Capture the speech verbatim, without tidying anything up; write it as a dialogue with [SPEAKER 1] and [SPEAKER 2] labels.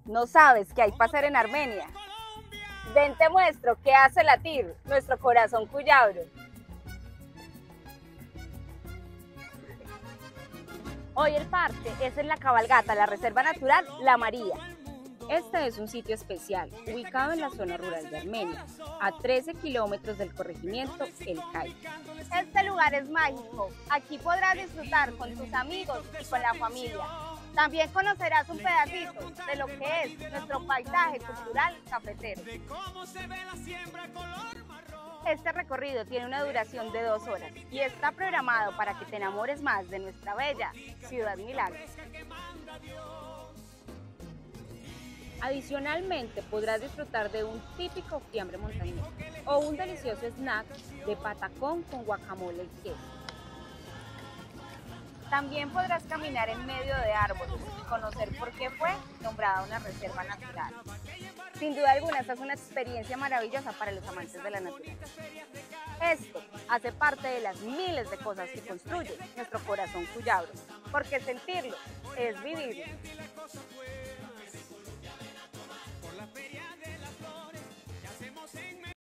[SPEAKER 1] ¿No sabes qué hay para hacer en Armenia? Ven, te muestro qué hace latir nuestro corazón cuyabro. Hoy el parte es en la cabalgata, la Reserva Natural La María. Este es un sitio especial, ubicado en la zona rural de Armenia, a trece kilómetros del corregimiento El Cay. Este lugar es mágico. Aquí podrás disfrutar con tus amigos y con la familia. También conocerás un pedacito de lo que es nuestro paisaje cultural cafetero. Este recorrido tiene una duración de dos horas y está programado para que te enamores más de nuestra bella Ciudad Milagros. Adicionalmente, podrás disfrutar de un típico fiambre montañés o un delicioso snack de patacón con guacamole y queso. También podrás caminar en medio de árboles y conocer por qué fue nombrada una reserva natural. Sin duda alguna, esta es una experiencia maravillosa para los amantes de la naturaleza. Esto hace parte de las miles de cosas que construyen nuestro corazón cuyabro, porque sentirlo es vivirlo.